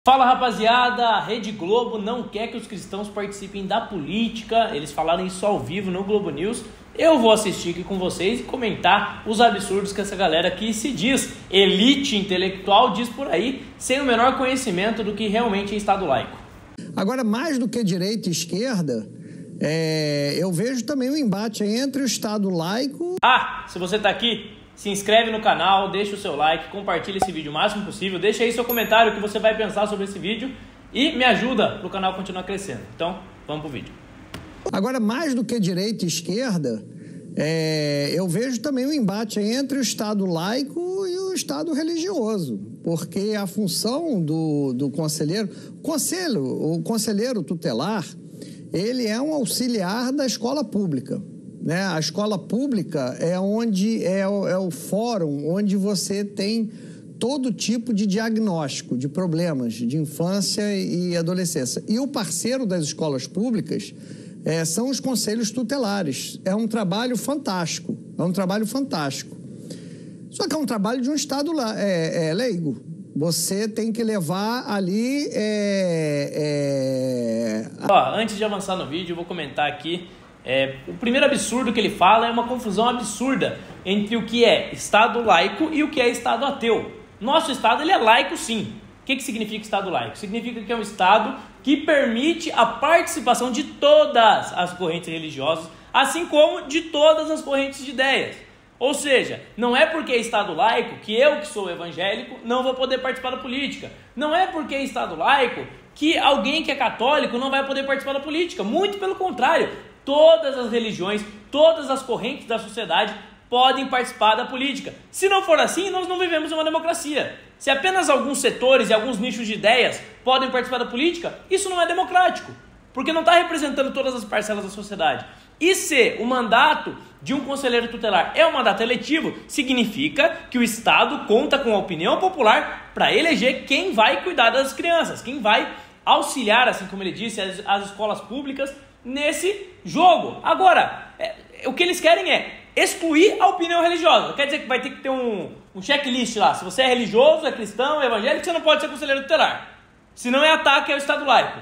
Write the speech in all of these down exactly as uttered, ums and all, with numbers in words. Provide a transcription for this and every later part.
Fala rapaziada, a Rede Globo não quer que os cristãos participem da política, eles falaram isso ao vivo no Globo News. Eu vou assistir aqui com vocês e comentar os absurdos que essa galera que se diz elite intelectual diz por aí, sem o menor conhecimento do que realmente é Estado laico. Agora, mais do que direita e esquerda, é, eu vejo também um embate entre o Estado laico... Ah, se você tá aqui... Se inscreve no canal, deixa o seu like, compartilha esse vídeo o máximo possível, deixa aí seu comentário o que você vai pensar sobre esse vídeo e me ajuda para o canal continuar crescendo. Então, vamos pro vídeo. Agora, mais do que direita e esquerda, é, eu vejo também um embate entre o Estado laico e o Estado religioso, porque a função do, do conselheiro, conselho, o conselheiro tutelar, ele é um auxiliar da escola pública. Né? A escola pública é, onde, é, o, é o fórum onde você tem todo tipo de diagnóstico de problemas de infância e adolescência. E o parceiro das escolas públicas é, são os conselhos tutelares. É um trabalho fantástico, é um trabalho fantástico. Só que é um trabalho de um Estado é, é, leigo. Você tem que levar ali... É, é... Ó, antes de avançar no vídeo, eu vou comentar aqui. É, o primeiro absurdo que ele fala é uma confusão absurda entre o que é Estado laico e o que é Estado ateu. Nosso Estado ele é laico sim. O que, que significa Estado laico? Significa que é um Estado que permite a participação de todas as correntes religiosas, assim como de todas as correntes de ideias. Ou seja, não é porque é Estado laico que eu, que sou evangélico, não vou poder participar da política. Não é porque é Estado laico que alguém que é católico não vai poder participar da política. Muito pelo contrário. Todas as religiões, todas as correntes da sociedade podem participar da política. Se não for assim, nós não vivemos uma democracia. Se apenas alguns setores e alguns nichos de ideias podem participar da política, isso não é democrático, porque não está representando todas as parcelas da sociedade. E se o mandato de um conselheiro tutelar é um mandato eletivo, significa que o Estado conta com a opinião popular para eleger quem vai cuidar das crianças, quem vai auxiliar, assim como ele disse, as, as escolas públicas nesse jogo. Agora, é, o que eles querem é excluir a opinião religiosa. Quer dizer que vai ter que ter um, um checklist lá. Se você é religioso, é cristão, é evangélico, você não pode ser conselheiro tutelar. Senão é ataque ao Estado laico.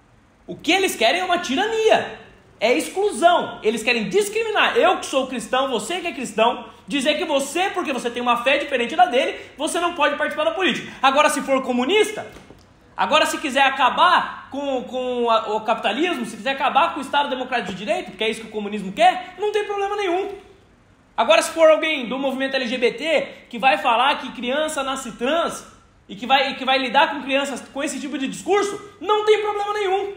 O que eles querem é uma tirania. É exclusão. Eles querem discriminar. Eu que sou cristão, você que é cristão, dizer que você, porque você tem uma fé diferente da dele, você não pode participar da política. Agora, se for comunista... Agora, se quiser acabar com, com a, o capitalismo, se quiser acabar com o Estado Democrático de Direito, porque é isso que o comunismo quer, não tem problema nenhum. Agora, se for alguém do movimento L G B T que vai falar que criança nasce trans e que vai, e que vai lidar com crianças com esse tipo de discurso, não tem problema nenhum.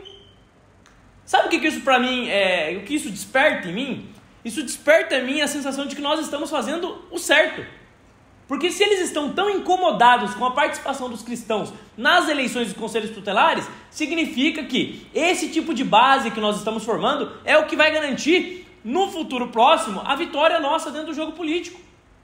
Sabe o que, que isso para mim, é, o que isso desperta em mim? Isso desperta em mim a sensação de que nós estamos fazendo o certo. Porque se eles estão tão incomodados com a participação dos cristãos nas eleições dos conselhos tutelares, significa que esse tipo de base que nós estamos formando é o que vai garantir, no futuro próximo, a vitória nossa dentro do jogo político.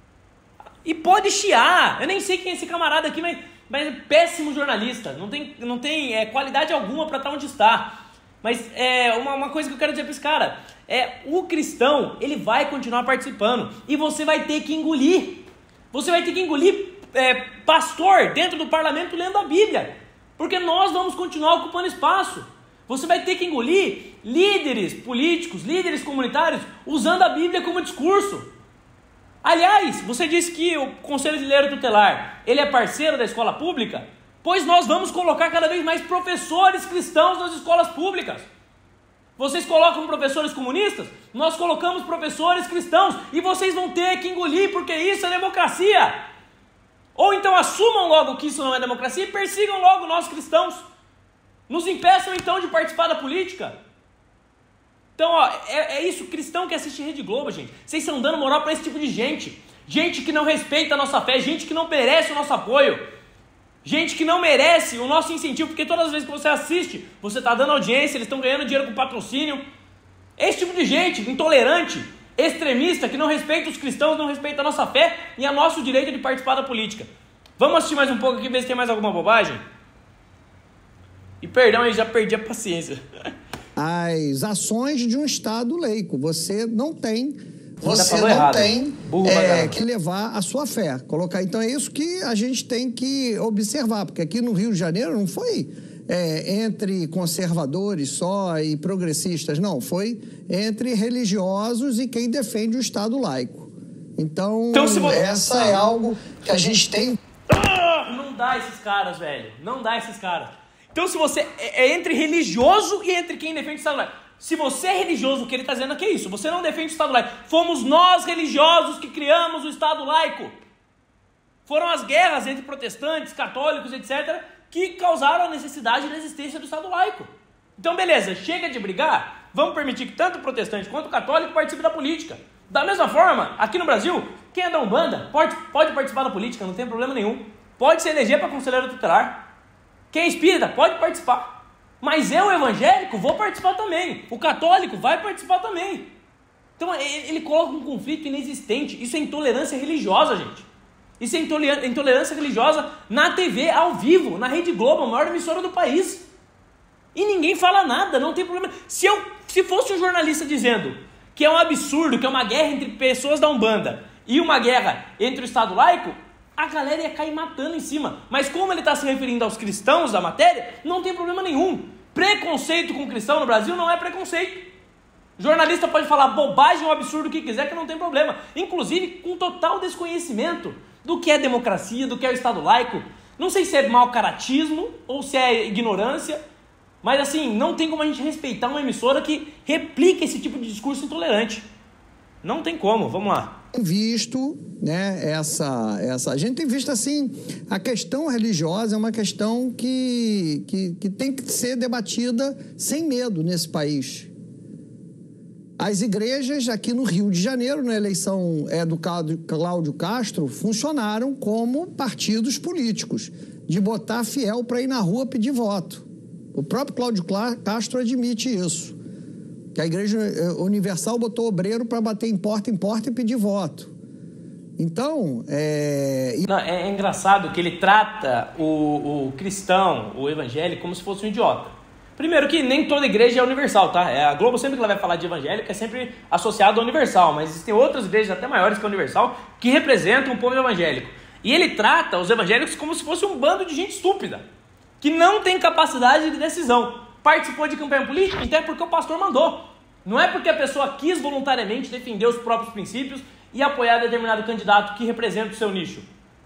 E pode chiar, eu nem sei quem é esse camarada aqui, mas, mas é péssimo jornalista, não tem, não tem é, qualidade alguma para estar onde está. Mas é, uma, uma coisa que eu quero dizer para esse cara, é o cristão, ele vai continuar participando e você vai ter que engolir. Você vai ter que engolir é, pastor dentro do parlamento lendo a Bíblia, porque nós vamos continuar ocupando espaço. Você vai ter que engolir líderes políticos, líderes comunitários, usando a Bíblia como discurso. Aliás, você disse que o conselheiro tutelar, ele é parceiro da escola pública, pois nós vamos colocar cada vez mais professores cristãos nas escolas públicas. Vocês colocam professores comunistas, nós colocamos professores cristãos e vocês vão ter que engolir porque isso é democracia. Ou então assumam logo que isso não é democracia e persigam logo nós cristãos. Nos impeçam então de participar da política. Então, ó, é, é isso, cristão que assiste Rede Globo, gente. Vocês estão dando moral para esse tipo de gente. Gente que não respeita a nossa fé, gente que não merece o nosso apoio. Gente que não merece o nosso incentivo, porque todas as vezes que você assiste, você está dando audiência, eles estão ganhando dinheiro com patrocínio. Esse tipo de gente intolerante, extremista, que não respeita os cristãos, não respeita a nossa fé e a nosso direito de participar da política. Vamos assistir mais um pouco aqui, ver se tem mais alguma bobagem? E perdão, eu já perdi a paciência. As ações de um Estado laico. Você não tem você não errado. tem é, que levar a sua fé. Colocar. Então é isso que a gente tem que observar, porque aqui no Rio de Janeiro não foi é, entre conservadores só e progressistas, não. Foi entre religiosos e quem defende o Estado laico. Então, então se você... essa é algo que a gente tem... Ah, não dá esses caras, velho. Não dá esses caras. Então se você... É, é entre religioso e entre quem defende o Estado laico. Se você é religioso, o que ele está dizendo aqui é isso. Você não defende o Estado laico. Fomos nós, religiosos, que criamos o Estado laico. Foram as guerras entre protestantes, católicos, etcétera, que causaram a necessidade e a existência do Estado laico. Então, beleza, chega de brigar. Vamos permitir que tanto o protestante quanto o católico participe da política. Da mesma forma, aqui no Brasil, quem é da Umbanda pode, pode participar da política, não tem problema nenhum. Pode se eleger para conselheiro tutelar. Quem é espírita pode participar. Mas eu, evangélico, vou participar também. O católico vai participar também. Então ele coloca um conflito inexistente. Isso é intolerância religiosa, gente. Isso é intolerância religiosa na T V, ao vivo, na Rede Globo, a maior emissora do país. E ninguém fala nada, não tem problema. Se, eu, se fosse um jornalista dizendo que é um absurdo, que é uma guerra entre pessoas da Umbanda e uma guerra entre o Estado laico, a galera ia cair matando em cima. Mas como ele está se referindo aos cristãos da matéria, não tem problema nenhum. Preconceito com cristão no Brasil não é preconceito. Jornalista pode falar bobagem ou absurdo que quiser, que não tem problema. Inclusive com total desconhecimento do que é democracia, do que é o Estado laico. Não sei se é mau caratismo ou se é ignorância, mas assim, não tem como a gente respeitar uma emissora que replica esse tipo de discurso intolerante. Não tem como, vamos lá. Visto, né, essa, essa, a gente tem visto assim, a questão religiosa é uma questão que, que, que tem que ser debatida sem medo nesse país. As igrejas aqui no Rio de Janeiro, na eleição é, do Cláudio Castro, funcionaram como partidos políticos, de botar fiel para ir na rua pedir voto. O próprio Cláudio Castro admite isso. Que a Igreja Universal botou obreiro para bater em porta em porta e pedir voto. Então, é... Não, é engraçado que ele trata o, o cristão, o evangélico, como se fosse um idiota. Primeiro que nem toda igreja é universal, tá? A Globo sempre que ela vai falar de evangélico é sempre associado ao universal, mas existem outras igrejas até maiores que a universal que representam o povo evangélico. E ele trata os evangélicos como se fosse um bando de gente estúpida, que não tem capacidade de decisão. Participou de campanha política, então é porque o pastor mandou. Não é porque a pessoa quis voluntariamente defender os próprios princípios e apoiar determinado candidato que representa o seu nicho.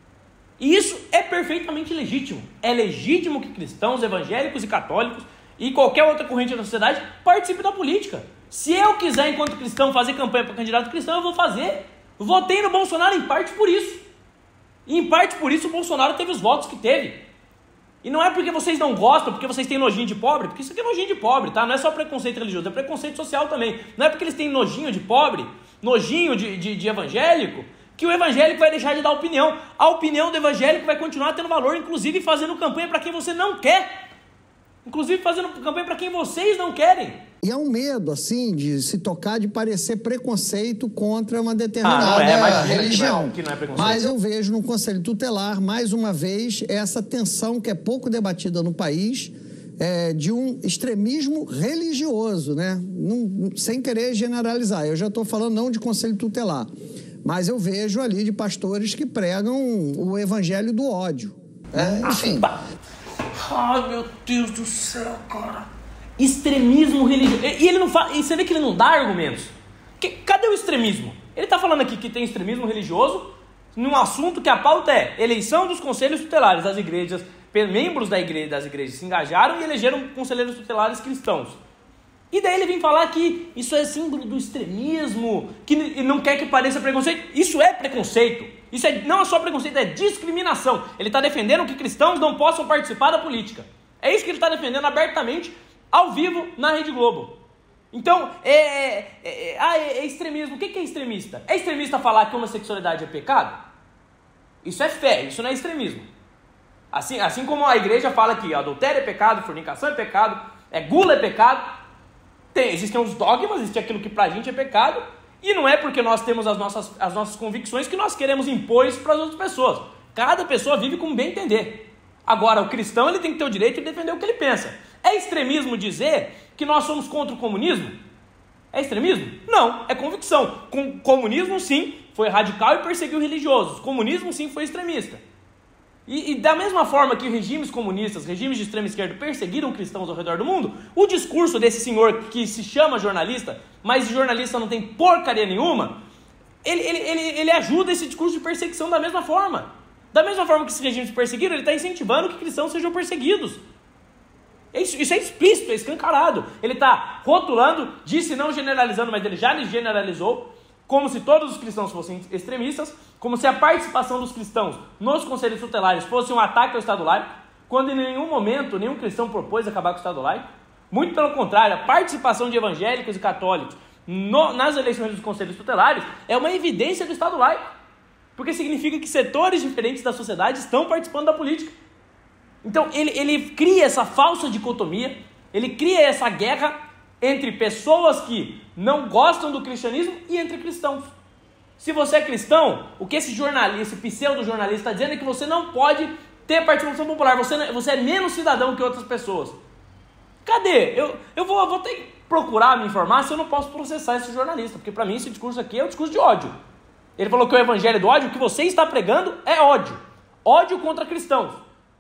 E isso é perfeitamente legítimo. É legítimo que cristãos, evangélicos e católicos e qualquer outra corrente da sociedade participe da política. Se eu quiser, enquanto cristão, fazer campanha para candidato cristão, eu vou fazer. Votei no Bolsonaro em parte por isso. E em parte por isso o Bolsonaro teve os votos que teve. E não é porque vocês não gostam, porque vocês têm nojinho de pobre, porque isso aqui é nojinho de pobre, tá? Não é só preconceito religioso, é preconceito social também. Não é porque eles têm nojinho de pobre, nojinho de, de, de evangélico, que o evangélico vai deixar de dar opinião. A opinião do evangélico vai continuar tendo valor, inclusive fazendo campanha para quem você não quer. Inclusive fazendo campanha para quem vocês não querem. E é um medo, assim, de se tocar, de parecer preconceito contra uma determinada ah, não é, mas religião. Que não é, que não é mas eu vejo no Conselho Tutelar, mais uma vez, essa tensão que é pouco debatida no país, é, de um extremismo religioso, né? Não, sem querer generalizar. Eu já estou falando não de Conselho Tutelar, mas eu vejo ali de pastores que pregam o evangelho do ódio. É, enfim... Ai, meu Deus do céu, cara. Extremismo religioso. E ele não fala, e você vê que ele não dá argumentos. Que, cadê o extremismo? Ele tá falando aqui que tem extremismo religioso num assunto que a pauta é eleição dos conselhos tutelares das igrejas. Membros da igreja, das igrejas se engajaram e elegeram conselheiros tutelares cristãos. E daí ele vem falar que isso é símbolo do extremismo, que não quer que pareça preconceito. Isso é preconceito. Isso é, não é só preconceito, é discriminação. Ele está defendendo que cristãos não possam participar da política. É isso que ele está defendendo abertamente, ao vivo, na Rede Globo. Então, é, é, é, é, é extremismo. O que é extremista? É extremista falar que homossexualidade é pecado? Isso é fé, isso não é extremismo. Assim, assim como a igreja fala que adultério é pecado, fornicação é pecado, é gula é pecado, tem, existem os dogmas, existe aquilo que pra gente é pecado, e não é porque nós temos as nossas, as nossas convicções que nós queremos impor isso para as outras pessoas. Cada pessoa vive como bem entender. Agora, o cristão ele tem que ter o direito de defender o que ele pensa. É extremismo dizer que nós somos contra o comunismo? É extremismo? Não, é convicção. Com comunismo, sim, foi radical e perseguiu religiosos. Comunismo, sim, foi extremista. E, e da mesma forma que regimes comunistas, regimes de extrema esquerda perseguiram cristãos ao redor do mundo, o discurso desse senhor que se chama jornalista, mas de jornalista não tem porcaria nenhuma, ele, ele, ele, ele ajuda esse discurso de perseguição da mesma forma. Da mesma forma que esses regimes perseguiram, ele está incentivando que cristãos sejam perseguidos. Isso, isso é explícito, é escancarado. Ele está rotulando, disse não generalizando, mas ele já generalizou, como se todos os cristãos fossem extremistas, como se a participação dos cristãos nos conselhos tutelares fosse um ataque ao Estado laico, quando em nenhum momento nenhum cristão propôs acabar com o Estado laico. Muito pelo contrário, a participação de evangélicos e católicos no, nas eleições dos conselhos tutelares é uma evidência do Estado laico, porque significa que setores diferentes da sociedade estão participando da política. Então ele, ele cria essa falsa dicotomia, ele cria essa guerra entre pessoas que não gostam do cristianismo e entre cristãos. Se você é cristão, o que esse jornalista, esse pseudo-jornalista está dizendo é que você não pode ter participação popular, você, você é menos cidadão que outras pessoas. Cadê? Eu, eu, vou, eu vou ter que procurar me informar se eu não posso processar esse jornalista, porque para mim esse discurso aqui é um discurso de ódio. Ele falou que o evangelho do ódio, o que você está pregando é ódio. Ódio contra cristãos.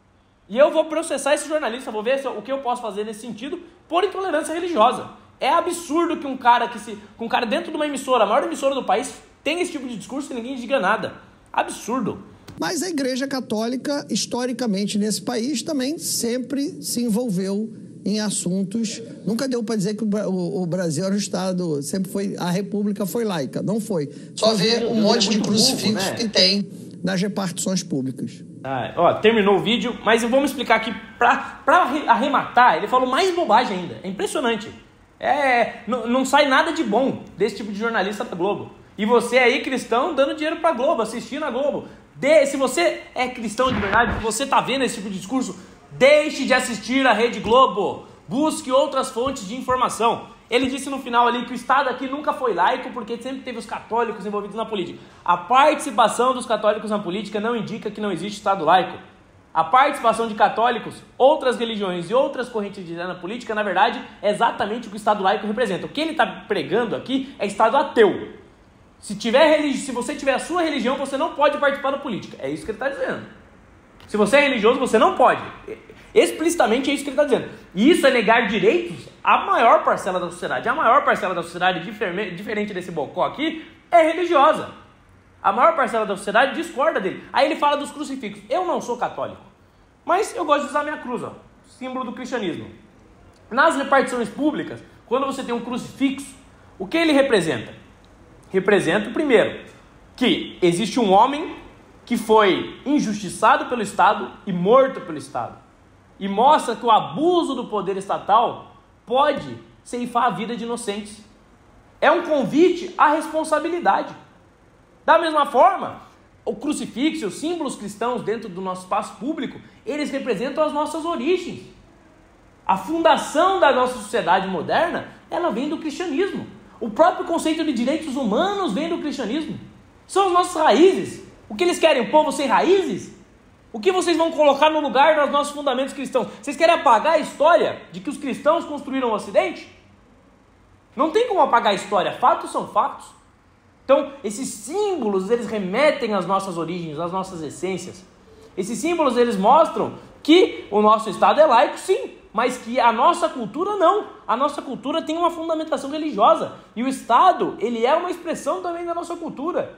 E eu vou processar esse jornalista, vou ver se, o que eu posso fazer nesse sentido por intolerância religiosa. É absurdo que um cara que se, um cara dentro de uma emissora, a maior emissora do país, tenha esse tipo de discurso e ninguém diga nada. Absurdo. Mas a Igreja Católica, historicamente nesse país, também sempre se envolveu em assuntos. Nunca deu para dizer que o, o Brasil era um Estado, sempre foi, a República foi laica. Não foi. Só ver um monte de crucifixos que tem nas repartições públicas. Ah, ó, terminou o vídeo, mas vamos explicar aqui para arrematar. Ele falou mais bobagem ainda. É impressionante. É, não, não sai nada de bom desse tipo de jornalista da Globo. E você aí, cristão, dando dinheiro pra Globo, assistindo a Globo. De, se você é cristão de verdade, você tá vendo esse tipo de discurso, deixe de assistir a Rede Globo. Busque outras fontes de informação. Ele disse no final ali que o Estado aqui nunca foi laico porque sempre teve os católicos envolvidos na política. A participação dos católicos na política não indica que não existe Estado laico. A participação de católicos, outras religiões e outras correntes de ideia na política, na verdade, é exatamente o que o Estado laico representa. O que ele está pregando aqui é Estado ateu. Se, tiver religi- se você tiver a sua religião, você não pode participar da política. É isso que ele está dizendo. Se você é religioso, você não pode. Explicitamente é isso que ele está dizendo. E isso é negar direitos à maior parcela da sociedade. A maior parcela da sociedade, diferente desse bocó aqui, é religiosa. A maior parcela da sociedade discorda dele. Aí ele fala dos crucifixos. Eu não sou católico, mas eu gosto de usar minha cruz, ó, símbolo do cristianismo. Nas repartições públicas, quando você tem um crucifixo, o que ele representa? Representa, primeiro, que existe um homem que foi injustiçado pelo Estado e morto pelo Estado. E mostra que o abuso do poder estatal pode ceifar a vida de inocentes. É um convite à responsabilidade. Da mesma forma, o crucifixo, os símbolos cristãos dentro do nosso espaço público, eles representam as nossas origens. A fundação da nossa sociedade moderna, ela vem do cristianismo. O próprio conceito de direitos humanos vem do cristianismo. São as nossas raízes. O que eles querem? Um povo sem raízes? O que vocês vão colocar no lugar dos nossos fundamentos cristãos? Vocês querem apagar a história de que os cristãos construíram o Ocidente? Não tem como apagar a história. Fatos são fatos. Então, esses símbolos, eles remetem às nossas origens, às nossas essências. Esses símbolos, eles mostram que o nosso Estado é laico, sim, mas que a nossa cultura não. A nossa cultura tem uma fundamentação religiosa. E o Estado, ele é uma expressão também da nossa cultura.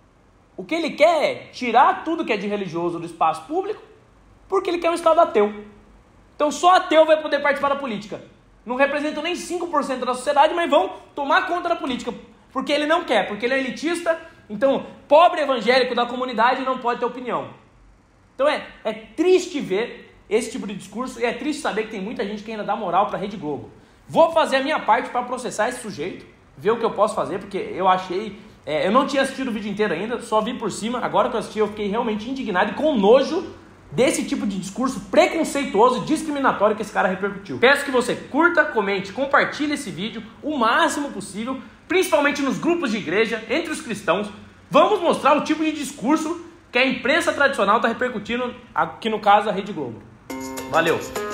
O que ele quer é tirar tudo que é de religioso do espaço público, porque ele quer um Estado ateu. Então, só ateu vai poder participar da política. Não representam nem cinco por cento da sociedade, mas vão tomar conta da política. Porque ele não quer, porque ele é elitista, então pobre evangélico da comunidade não pode ter opinião. Então é, é triste ver esse tipo de discurso e é triste saber que tem muita gente que ainda dá moral para a Rede Globo. Vou fazer a minha parte para processar esse sujeito, ver o que eu posso fazer, porque eu achei... É, eu não tinha assistido o vídeo inteiro ainda, só vi por cima, agora que eu assisti eu fiquei realmente indignado e com nojo desse tipo de discurso preconceituoso e discriminatório que esse cara repercutiu. Peço que você curta, comente, compartilhe esse vídeo o máximo possível, principalmente nos grupos de igreja, entre os cristãos. Vamos mostrar o tipo de discurso que a imprensa tradicional está repercutindo, aqui no caso a Rede Globo. Valeu!